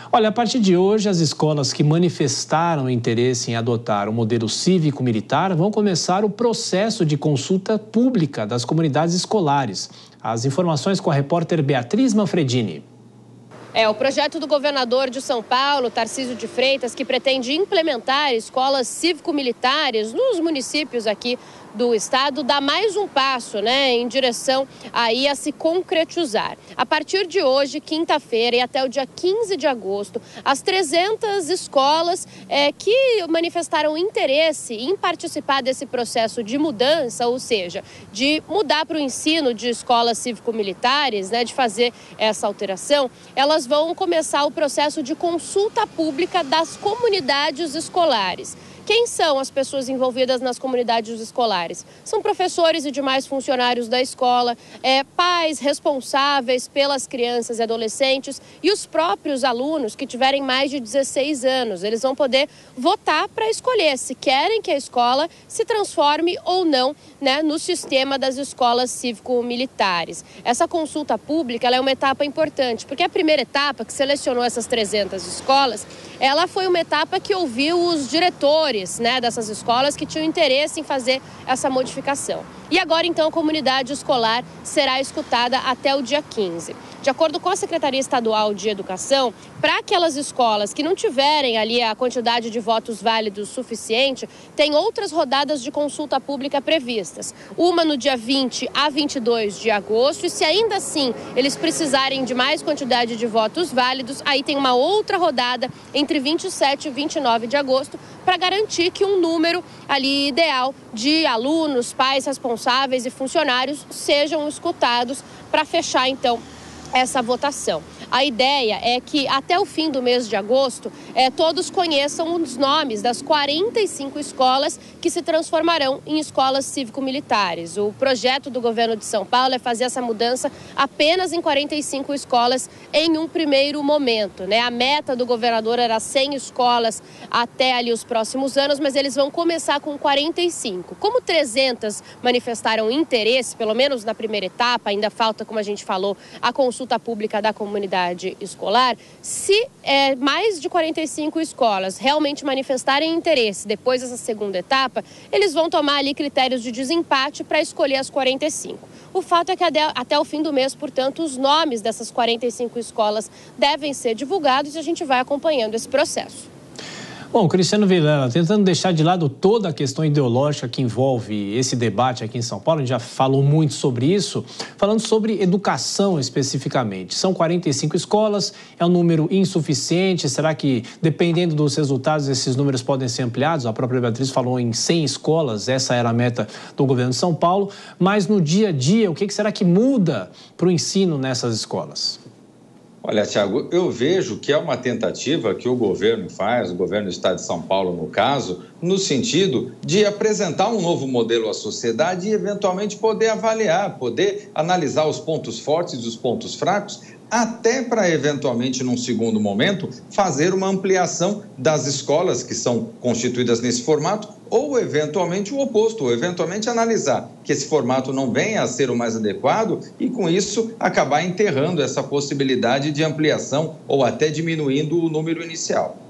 Olha, a partir de hoje, as escolas que manifestaram interesse em adotar o modelo cívico-militar vão começar o processo de consulta pública das comunidades escolares. As informações com a repórter Beatriz Manfredini. O projeto do governador de São Paulo, Tarcísio de Freitas, que pretende implementar escolas cívico-militares nos municípios aqui do estado, dá mais um passo, em direção aí a se concretizar. A partir de hoje, quinta-feira, e até o dia 15 de agosto, as 300 escolas que manifestaram interesse em participar desse processo de mudança, ou seja, de mudar para o ensino de escolas cívico-militares, de fazer essa alteração, elas vão começar o processo de consulta pública das comunidades escolares. Quem são as pessoas envolvidas nas comunidades escolares? São professores e demais funcionários da escola, pais responsáveis pelas crianças e adolescentes e os próprios alunos que tiverem mais de 16 anos. Eles vão poder votar para escolher se querem que a escola se transforme ou não, no sistema das escolas cívico-militares. Essa consulta pública ela é uma etapa importante, porque a primeira etapa, que selecionou essas 300 escolas, ela foi uma etapa que ouviu os diretores dessas escolas que tinham interesse em fazer essa modificação. E agora, então, a comunidade escolar será escutada até o dia 15. De acordo com a Secretaria Estadual de Educação, para aquelas escolas que não tiverem ali a quantidade de votos válidos suficiente, tem outras rodadas de consulta pública previstas. Uma no dia 20 a 22 de agosto e se ainda assim eles precisarem de mais quantidade de votos válidos, aí tem uma outra rodada entre 27 e 29 de agosto para garantir que um número ali ideal de alunos, pais responsáveis e funcionários sejam escutados para fechar, então, essa votação. A ideia é que até o fim do mês de agosto, todos conheçam os nomes das 45 escolas que se transformarão em escolas cívico-militares. O projeto do governo de São Paulo é fazer essa mudança apenas em 45 escolas em um primeiro momento. A meta do governador era 100 escolas até ali os próximos anos, mas eles vão começar com 45. Como 300 manifestaram interesse, pelo menos na primeira etapa, ainda falta, como a gente falou, a consulta pública da comunidade escolar, se mais de 45 escolas realmente manifestarem interesse depois dessa segunda etapa, eles vão tomar ali critérios de desempate para escolher as 45. O fato é que até o fim do mês, portanto, os nomes dessas 45 escolas devem ser divulgados e a gente vai acompanhando esse processo. Bom, Cristiano Vilela, tentando deixar de lado toda a questão ideológica que envolve esse debate aqui em São Paulo, a gente já falou muito sobre isso, falando sobre educação especificamente. São 45 escolas, é um número insuficiente, será que, dependendo dos resultados, esses números podem ser ampliados? A própria Beatriz falou em 100 escolas, essa era a meta do governo de São Paulo, mas no dia a dia, o que será que muda para o ensino nessas escolas? Olha, Thiago, eu vejo que é uma tentativa que o governo faz, o governo do estado de São Paulo, no caso, no sentido de apresentar um novo modelo à sociedade e, eventualmente, poder avaliar, poder analisar os pontos fortes e os pontos fracos, até para, eventualmente, num segundo momento, fazer uma ampliação das escolas que são constituídas nesse formato ou, eventualmente, o oposto, ou, eventualmente, analisar que esse formato não venha a ser o mais adequado e, com isso, acabar enterrando essa possibilidade de ampliação ou até diminuindo o número inicial.